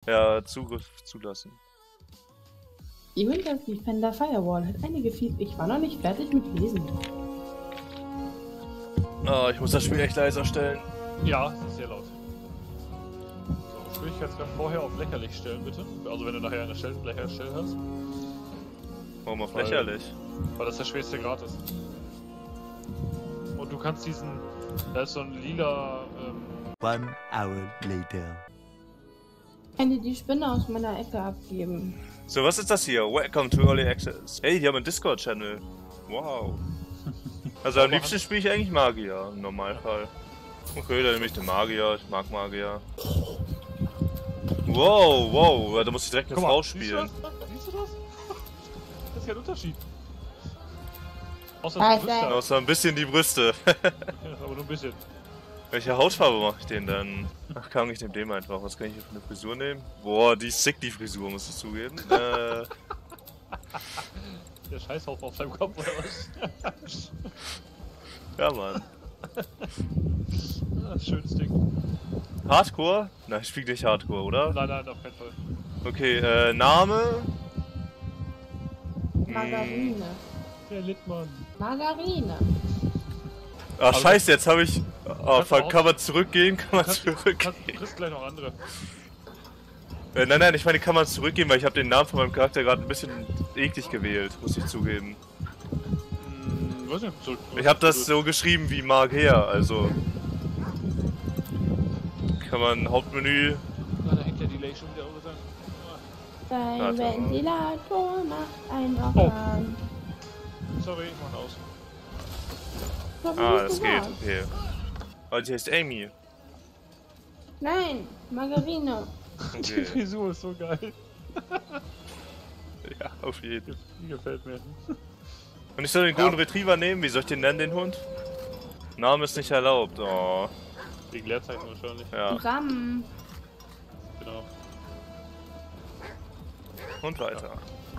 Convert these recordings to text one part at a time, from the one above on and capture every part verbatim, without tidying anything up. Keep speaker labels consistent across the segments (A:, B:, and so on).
A: Ja, Zugriff zulassen.
B: Die Windows Defender Firewall hat einige Features. Ich war noch nicht fertig mit Lesen.
A: Oh, ich muss das Spiel echt leiser stellen.
C: Ja, das ist sehr laut. So, Schwierigkeitsgrad vorher auf lächerlich stellen, bitte. Also wenn du nachher eine Stelle lächerlich stellen hast.
A: Warum auf
C: Weil-
A: lächerlich?
C: Weil das der schwerste Grad ist. Und du kannst diesen... Da ist so ein lila... Ähm,
D: One hour later.
B: Kann dir die Spinne aus meiner Ecke abgeben.
A: So, was ist das hier? Welcome to Early Access. Hey, die haben einen Discord-Channel. Wow. Also am liebsten spiele ich eigentlich Magier, im Normalfall. Okay, dann nehme ich den Magier. Ich mag Magier. Wow, wow, da muss ich direkt eine
C: guck
A: Frau
C: mal,
A: spielen.
C: Siehst du das? Siehst du das? Das ist kein Unterschied. Außer
B: Ah,
C: die Brüste.
B: ich
A: Außer ein bisschen die Brüste.
C: Ja, aber nur ein bisschen.
A: Welche Hautfarbe mache ich den denn? Ach komm, ich nehme den einfach. Was kann ich hier für eine Frisur nehmen? Boah, die ist sick, die Frisur, muss ich zugeben. äh...
C: Der Scheißhaufen auf seinem Kopf oder was?
A: Ja, Mann.
C: Ah, schönes Ding.
A: Hardcore? Nein, ich spiele nicht Hardcore, oder?
C: Nein, nein, auf keinen Fall.
A: Okay, äh, Name?
B: Margarine.
C: Der Littmann.
B: Margarine.
A: Ach scheiße, jetzt habe ich... Oh
C: kannst
A: fuck,
C: auch-
A: kann man zurückgehen? Kann man
C: Kannst, kannst,
A: zurückgehen?
C: du kriegst gleich noch andere.
A: Äh, nein, nein, ich meine, kann man zurückgehen, weil ich habe den Namen von meinem Charakter gerade ein bisschen eklig gewählt, muss ich zugeben.
C: Hm, weiß nicht, zurück.
A: Ich habe das so geschrieben wie Magier, also... Kann man Hauptmenü...
C: Ah, da hängt der Delay schon wieder oder
B: Dein
A: Warte mal.
B: Ventilator macht ein
C: Oh.
B: Organ.
C: Sorry, ich mach aus.
B: hab ich
A: Ah,
B: nicht
A: das geht,
B: gesagt.
A: okay. Oh, die heißt Amy.
B: Nein, Margarine.
C: Die
A: Okay.
C: Frisur ist so geil.
A: Ja, auf jeden.
C: Die gefällt mir.
A: Und ich soll den Golden Retriever nehmen? Wie soll ich den nennen, den Hund? Name ist nicht erlaubt, oh.
C: Wegen Leerzeichen wahrscheinlich.
A: Ja,
B: Ram.
C: Genau.
A: und weiter.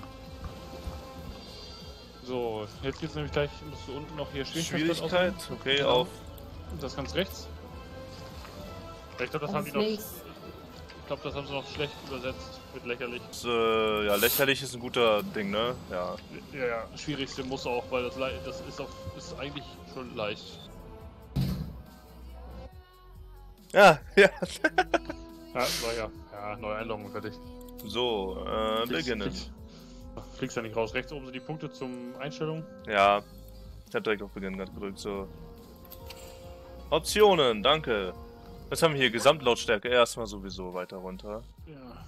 C: So, jetzt geht's nämlich gleich, musst du unten noch hier
A: Schwierigkeit, okay,
C: Genau.
A: auf...
C: Das ganz rechts. Ja, ich glaube, das haben die
B: Auf
C: noch.
B: links.
C: Ich glaube, das haben sie noch schlecht übersetzt mit lächerlich.
A: Das, äh, ja, lächerlich ist ein guter Ding, ne? Ja.
C: Ja, ja. Schwierigste muss auch, weil das, lei- das ist, auf, ist eigentlich schon leicht.
A: Ja, ja.
C: Ja, war ja. Ja, neue Einloggung fertig.
A: So, äh,
C: Fliegst-
A: beginnen.
C: fliegst- Fliegst ja nicht raus. Rechts oben sind die Punkte zum Einstellung.
A: Ja, ich hab direkt auf Beginn gerade gedrückt, so. Optionen, danke. Was haben wir hier? Gesamtlautstärke erstmal sowieso weiter runter.
C: Ja.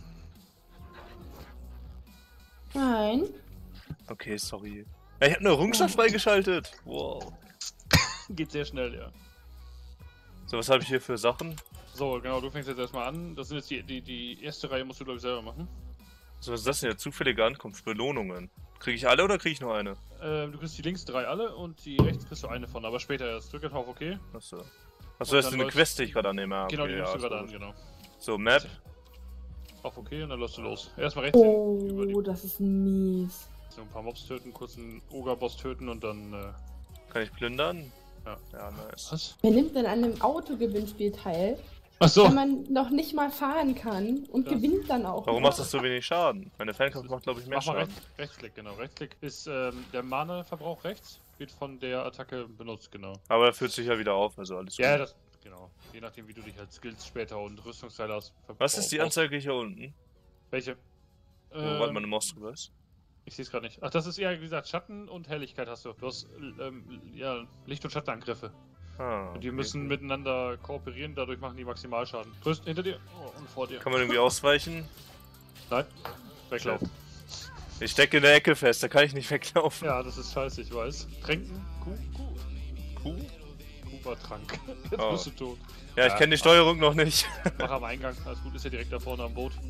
B: Nein.
A: Okay, sorry. Ja, ich hab eine Errungenschaft freigeschaltet. Wow.
C: Geht sehr schnell, ja.
A: So, was habe ich hier für Sachen?
C: So, genau, du fängst jetzt erstmal an. Das sind jetzt die, die, die erste Reihe, musst du, glaube ich, selber machen.
A: So, was ist das denn hier? Zufällige Ankunft, Belohnungen. Kriege ich alle oder kriege ich nur eine?
C: Ähm, du kriegst die links drei alle und die rechts kriegst du eine von, aber später erst. Drück einfach auf OK.
A: Achso. Achso,
C: Und
A: das ist
C: dann
A: eine
C: läuft-
A: Quest, die ich gerade annehme. Ah,
C: Genau, die
A: okay,
C: nimmst
A: ja,
C: du gerade
A: ist
C: an,
A: gut.
C: genau.
A: So, Map.
C: Auf OK und dann läufst du los. Erstmal rechts hin, über
B: Oh,
C: die,
B: das ist mies.
C: so ein paar Mobs töten, kurz einen Ogre-Boss töten und dann, äh,
A: Kann ich plündern?
C: Ja.
A: Ja, nice.
C: was?
B: Wer nimmt denn an einem Autogewinnspiel teil,
C: Achso!
B: wenn man noch nicht mal fahren kann und
C: Ja.
B: gewinnt dann auch?
A: Warum
B: noch?
A: macht das so wenig Schaden? Meine Fernkampf macht, glaube ich, mehr
C: Mach mal
A: Schaden.
C: rechts, Rechtsklick, genau. Rechtsklick ist ähm, der Mana-Verbrauch rechts, wird von der Attacke benutzt, genau.
A: Aber er fühlt sich ja wieder auf, also alles
C: Ja,
A: gut.
C: das, genau. Je nachdem, wie du dich halt skillst später und Rüstungsteile hast.
A: Was ist die
C: brauchst.
A: Anzeige hier unten?
C: Welche?
A: Wo warte
C: Ähm,
A: meine Maus drüber ist?
C: ich sehe es gerade nicht. Ach, das ist eher, wie gesagt, Schatten und Helligkeit hast du. Du hast, ähm, ja, Licht- und Schattenangriffe.
A: Ah,
C: Und die
A: okay.
C: müssen miteinander kooperieren, dadurch machen die Maximalschaden. Rüst hinter dir oh, und vor dir.
A: Kann man irgendwie ausweichen?
C: Nein, weglaufen.
A: Ich stecke in der Ecke fest, da kann ich nicht weglaufen.
C: Ja, das ist scheiße, ich weiß. Tränken? Kuh? Kuh?
A: Kuh?
C: Kuh war Trank. Jetzt
A: Oh.
C: bist du tot.
A: Ja, ich
C: Ja.
A: kenne die Steuerung noch nicht.
C: Mach am Eingang. Alles gut, ist ja direkt da vorne am Boot.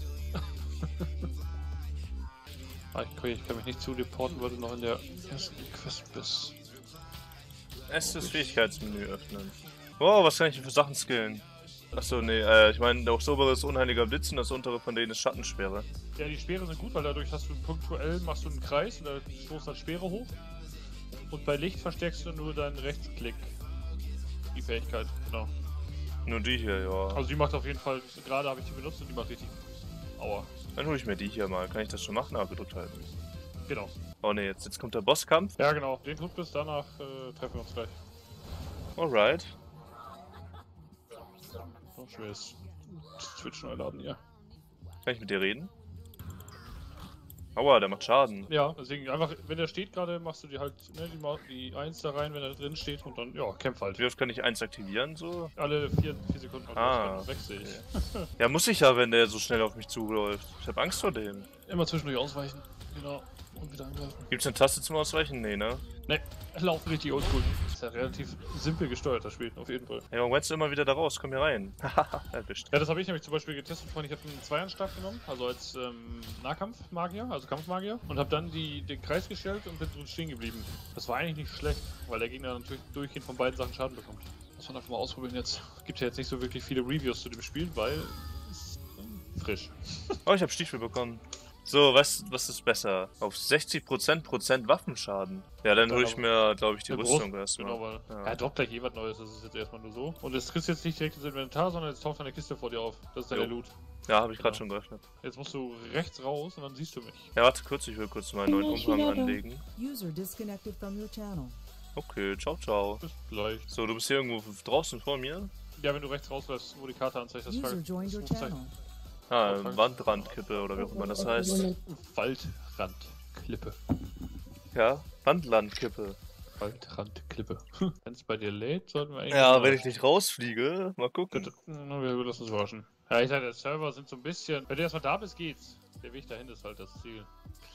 C: Ah, ich, kann, ich kann mich nicht zu deporten, weil du noch in der ersten Quest bist.
A: Erstes Fähigkeitsmenü öffnen. Wow, was kann ich hier für Sachen skillen? Achso, nee, äh, ich meine, das obere ist unheiliger Blitz und das untere von denen ist Schattenschwere.
C: Ja, die Speere sind gut, weil dadurch hast du punktuell, machst du einen Kreis und da stoßt dann Speere hoch. Und bei Licht verstärkst du nur deinen Rechtsklick. Die Fähigkeit, genau.
A: Nur die hier, ja.
C: Also die macht auf jeden Fall, gerade habe ich die benutzt und die macht richtig Aua.
A: Dann hole ich mir die hier mal. Kann ich das schon machen? Ah, gedrückt halten.
C: Genau.
A: Oh ne, jetzt, jetzt kommt der Bosskampf.
C: Ja, genau. Den tut bis danach äh, treffen wir uns gleich.
A: Alright.
C: So, schweres Twitch neu laden, ja.
A: Kann ich mit dir reden? Aua, der macht Schaden.
C: Ja, deswegen einfach, wenn der steht gerade, machst du dir halt ne, die, Ma die eins da rein, wenn er drin steht und dann, ja, kämpf halt.
A: Wie oft kann ich eins aktivieren, so?
C: Alle vier, vier Sekunden
A: Ah,
C: weg sehe ich.
A: okay. Ja, muss ich ja, wenn der so schnell auf mich zuläuft. Ich hab Angst vor dem.
C: Immer zwischendurch ausweichen. Genau. Und wieder angreifen.
A: Gibt's eine Taste zum Ausweichen? Nee, ne?
C: Ne, laufen richtig oldschool. Ist ja relativ simpel gesteuert, das Spiel, auf jeden Fall.
A: Hey, warum rennst du immer wieder da raus? Komm hier rein. Haha, erwischt.
C: Ja, das habe ich nämlich zum Beispiel getestet vorhin. Ich habe einen Zweihandstab genommen, also als ähm, Nahkampfmagier, also Kampfmagier. Und habe dann die, den Kreis gestellt und bin drin stehen geblieben. Das war eigentlich nicht schlecht, weil der Gegner natürlich durchgehend von beiden Sachen Schaden bekommt. Muss man einfach mal ausprobieren jetzt. Es gibt ja jetzt nicht so wirklich viele Reviews zu dem Spiel, weil es ähm, frisch.
A: Oh, ich hab Stiefel bekommen. So, was, was ist besser? Auf sechzig Prozent Prozent Waffenschaden. Ja, dann hole ich mir, glaube ich, die
C: Eine
A: Rüstung
C: Brust,
A: erstmal.
C: Genau, weil
A: Ja.
C: er droppt gleich eh was Neues, das ist jetzt erstmal nur so. Und es kriegst jetzt nicht direkt ins Inventar, sondern jetzt taucht eine Kiste vor dir auf. Das ist deine
A: Jo.
C: Loot.
A: Ja, habe ich gerade
C: Genau.
A: schon geöffnet.
C: Jetzt musst du rechts raus und dann siehst du mich.
A: Ja, warte kurz, ich will kurz meinen neuen
B: Bin ich
A: Umhang
B: wieder da?
A: anlegen.
E: User disconnected from your channel.
A: Okay, ciao, ciao.
C: Bis gleich.
A: So, du bist hier irgendwo draußen vor mir?
C: Ja, wenn du rechts rausläufst, wo die Karte anzeigt, das
E: User
C: Frage-
E: joined your
C: das Rufzeichen.
E: channel.
A: Ah,
C: Okay.
A: Wandrandkippe oder wie auch immer das heißt.
C: Waldrandklippe.
A: Ja, Wandlandkippe.
C: Waldrandklippe. Wenn es bei dir lädt, sollten wir eigentlich.
A: Ja,
C: mal-
A: wenn ich nicht rausfliege, mal gucken.
C: Bitte. Na, wir lassen uns überraschen. Ja, ich sag, der Server sind so ein bisschen. Wenn du erstmal da bist, geht's. Der Weg dahin ist halt das Ziel.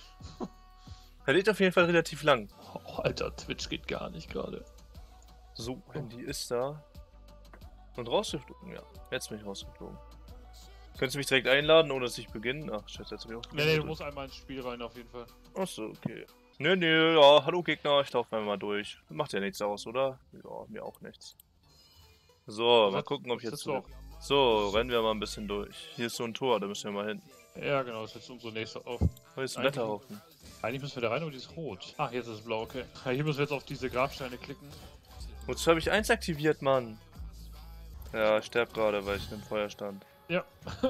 A: Er lädt auf jeden Fall relativ lang.
C: Oh, Alter, Twitch geht gar nicht gerade.
A: So, Handy ist da. Und rausgeflogen, ja. Jetzt bin ich rausgeflogen. Könntest du mich direkt einladen, ohne dass ich beginne? Ach, scheiße, jetzt hab ich auch.
C: Nee, nee, du musst einmal ins Spiel rein, auf jeden Fall.
A: Achso, okay. Nö, nö, ja, hallo Gegner, ich laufe mal durch. Macht ja nichts aus, oder? Ja, mir auch nichts. So, mal
C: Sitzt-
A: gucken, ob ich jetzt.
C: sitzt du auch-
A: So, rennen wir mal ein bisschen durch. Hier ist so ein Tor, da müssen wir mal hin.
C: Ja, genau, das ist jetzt unsere nächste auf.
A: Hier ist ein
C: Eigentlich-
A: Blätterhaufen.
C: Eigentlich müssen wir da rein, aber die ist rot. Ach, jetzt ist es blau, okay. Ja, hier müssen wir jetzt auf diese Grabsteine klicken.
A: Wozu habe ich eins aktiviert, Mann? Ja, ich sterb gerade, weil ich im Feuer stand.
C: Ja.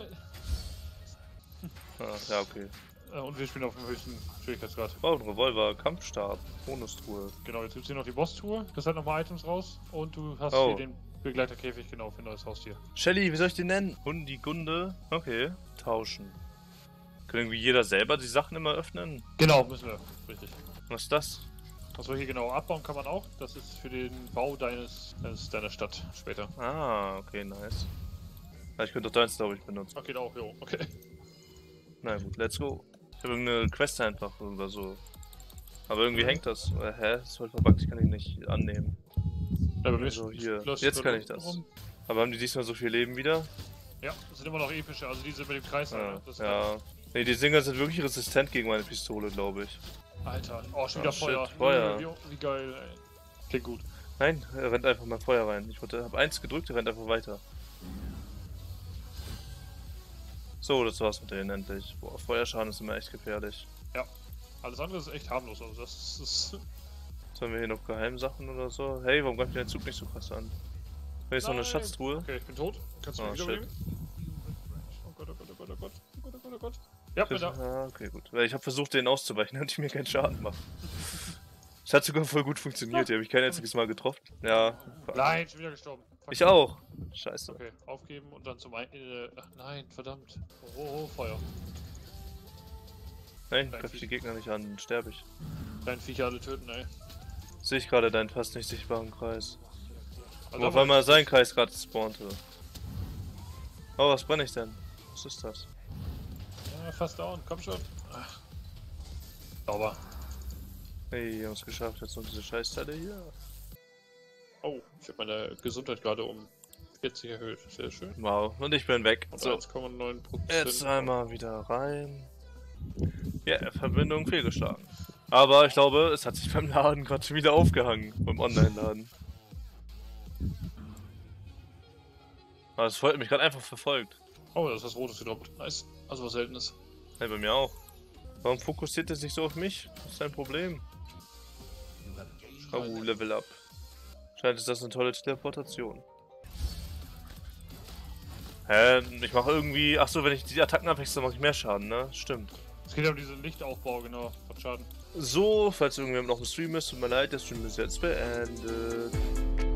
A: Ah, ja, okay.
C: Äh, Und wir spielen auf dem höchsten Schwierigkeitsgrad.
A: Oh, ein Revolver, Kampfstab, Bonustruhe.
C: Genau, jetzt gibt's hier noch die Boss-Tour. Das hat nochmal Items raus. Und du hast
A: Oh.
C: hier den Begleiterkäfig, genau, für ein neues Haustier.
A: Shelly, wie soll ich den nennen? Hundigunde? Okay. Tauschen. Kann irgendwie jeder selber die Sachen immer öffnen?
C: Genau, müssen wir. Richtig.
A: Was ist das?
C: Achso, hier genau abbauen kann man auch. Das ist für den Bau deines, deines deiner Stadt später.
A: Ah, okay, nice. Ja, ich könnte doch deins, glaube ich, benutzen.
C: Okay, da auch, jo, okay.
A: Na gut, let's go. Ich habe irgendeine Quest einfach oder so. Aber irgendwie hängt das. Äh, hä? Das ist voll verbuggt, ich kann ihn nicht annehmen.
C: Ja, bei mir
A: Also hier.
C: läuft
A: Jetzt
C: es
A: kann
C: nur
A: ich das.
C: rum.
A: Aber haben die diesmal so viel Leben wieder?
C: Ja, das sind immer noch epische, also diese mit dem Kreis.
A: Ja.
C: ne? Das ist
A: ja. Nee, die Dinger sind wirklich resistent gegen meine Pistole, glaube ich.
C: Alter, oh, schon wieder
A: Oh, shit,
C: Feuer.
A: Feuer.
C: Wie, wie geil, ey. Klingt gut.
A: Nein, er rennt einfach mal Feuer rein. Ich habe eins gedrückt, er rennt einfach weiter. So, das war's mit denen endlich. Boah, Feuerschaden ist immer echt gefährlich.
C: Alles andere ist echt harmlos, also das ist...
A: Sollen wir hier noch Geheimsachen oder so? Hey, warum greift der Zug nicht so krass an? Hier ist noch eine
C: Nein.
A: Schatztruhe.
C: Okay, ich bin tot. Kannst du
A: Oh,
C: mich
A: shit.
C: wiederbeleben? Oh Gott, oh Gott, oh Gott, oh Gott, oh Gott, oh Gott, oh Gott. Ja, bin da.
A: Ah, okay, gut. Weil ich habe versucht, den auszuweichen, damit die mir keinen Schaden machen. Es hat sogar voll gut funktioniert, die habe ich kein einziges Mal getroffen. Ja.
C: Nein, schon wieder gestorben. Fuck.
A: Ich auch. Scheiße.
C: Okay, aufgeben und dann zum ein... Äh, ach nein, verdammt. Oh, oh, Feuer.
A: Nein, greif die Gegner nicht an, dann sterbe ich.
C: Dein Viecher alle töten, ey.
A: Sehe ich gerade deinen fast nicht sichtbaren Kreis.
C: Also
A: Wo auf einmal sein Kreis gerade spawnte. Oh, was brenne ich denn? Was ist das?
C: Ja, fast down, komm schon. Ach. Sauber.
A: Hey, wir haben es geschafft, jetzt noch diese Scheißteile hier.
C: Oh, ich habe meine Gesundheit gerade um vierzig erhöht. Sehr schön.
A: Wow, und ich bin weg.
C: Und
A: So,
C: eins Komma neun Prozent.
A: jetzt einmal wieder rein. Ja, Verbindung fehlgeschlagen. Aber ich glaube, es hat sich beim Laden gerade schon wieder aufgehangen. Beim Online-Laden. Aber das hat mich gerade einfach verfolgt.
C: Oh, das ist was Rotes gedroppt. Nice. Also was Seltenes.
A: Hey, bei mir auch. Warum fokussiert es nicht so auf mich? Was ist dein Problem? Oh, Level Up. Scheint ist das eine tolle Teleportation. Hä? Ich mache irgendwie... Achso, wenn ich die Attacken abwechsle, mache ich mehr Schaden, ne? Stimmt.
C: Es geht ja um diesen Lichtaufbau, genau, von Schaden.
A: So, falls irgendjemand noch im Stream ist, tut mir leid, der Stream ist jetzt beendet.